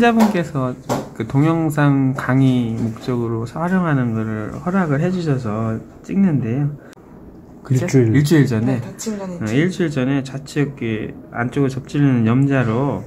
환자분께서 그 동영상 강의 목적으로 활용하는 것을 허락을 해주셔서 찍는데요. 일주일 전에, 다친 전에 일주일 전에 좌측 안쪽을 접질리는 염자로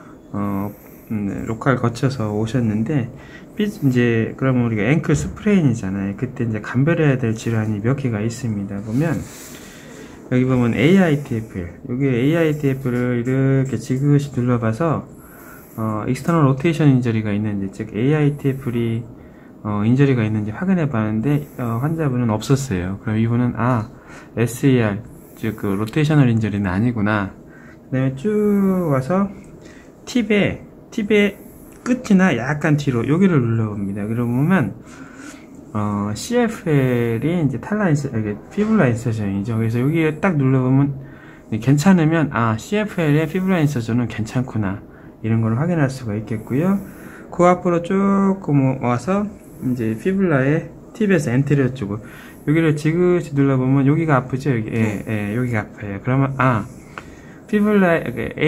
로컬 거쳐서 오셨는데, 이제 그러면 우리가 앵클 스프레인이잖아요. 그때 이제 감별해야 될 질환이 몇 개가 있습니다. 보면 여기 보면 AITFL, 여기 AITF를 이렇게 지그시 눌러봐서 익스터널 로테이션 인저리가 있는지, 즉 AITF이 인저리가 있는지 확인해 봤는데 환자분은 없었어요. 그럼 이분은 SER, 즉 그 로테이셔널 인저리는 아니구나. 그 다음에 쭉 와서 팁의 끝이나 약간 뒤로 여기를 눌러봅니다. 그러면 CFL이 이제 피블라 인서션이죠. 그래서 여기에 딱 눌러보면 괜찮으면 CFL의 피블라 인서션은 괜찮구나, 이런 걸 확인할 수가 있겠고요. 그 앞으로 조금 와서 이제 피블라의 팁에서 엔테리어 쪽으로 여기를 지그시 눌러보면 여기가 아프죠. 여기가 아파요. 그러면 피블라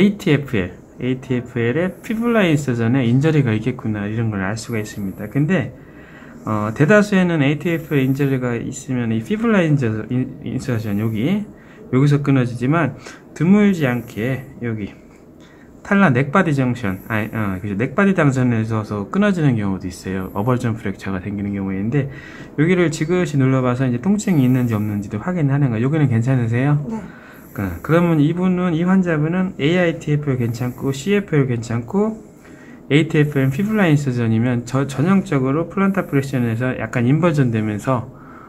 ATFL의 피블라 인서션에 인저리가 있겠구나, 이런 걸 알 수가 있습니다. 근데 대다수에는 ATFL 인저리가 있으면 이 피블라 인서션 여기서 끊어지지만, 드물지 않게 여기 탈라 넥바디 정션, 넥바디 장선에서 끊어지는 경우도 있어요. 어벌전 프랙처가 생기는 경우인데, 여기를 지그시 눌러봐서 이제 통증이 있는지 없는지도 확인하는 거예요. 여기는 괜찮으세요? 네. 그러면 이 환자분은 AITFL 괜찮고 CFL 괜찮고 ATFL 피블라 인서전이면 전형적으로 플란타 프레션에서 약간 인버전 되면서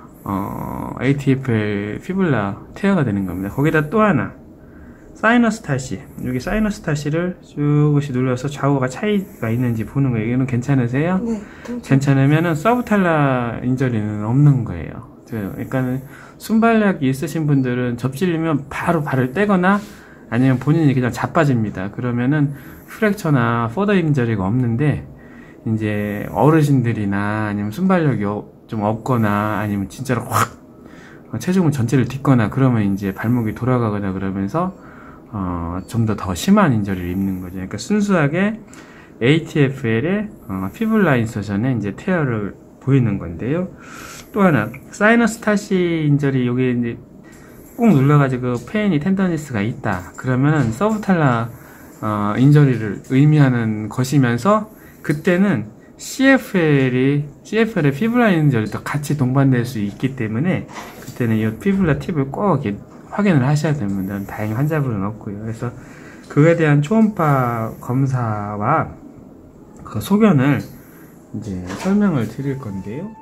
ATFL 피블라 테어가 되는 겁니다. 거기다 또 하나 사이너스 타시, 여기 사이너스 타시를 쭉씩 눌러서 좌우가 차이가 있는지 보는 거예요. 이거는 괜찮으세요? 네. 괜찮으면은 서브탈라 인저리는 없는 거예요. 그러니까 순발력이 있으신 분들은 접질리면 바로 발을 떼거나 아니면 본인이 그냥 자빠집니다. 그러면은 프랙처나 포더 인저리가 없는데, 이제 어르신들이나 아니면 순발력이 좀 없거나 아니면 진짜로 확 체중을 전체를 딛거나 그러면 이제 발목이 돌아가거나 그러면서 좀 더 심한 인저리를 입는 거죠. 그러니까 순수하게 ATFL의 피블라 인서션에 이제 테어를 보이는 건데요. 또 하나 사이너스 타시 인저리, 여기 이제 꾹 눌러가지고 페인이 텐더니스가 있다. 그러면은 서브탈라 인저리를 의미하는 것이면서, 그때는 CFL의 피블라 인저리도 같이 동반될 수 있기 때문에 그때는 이 피블라 팁을 꼭 확인을 하셔야 됩니다. 다행히 환자분은 없고요. 그래서 그에 대한 초음파 검사와 그 소견을 이제 설명을 드릴 건데요.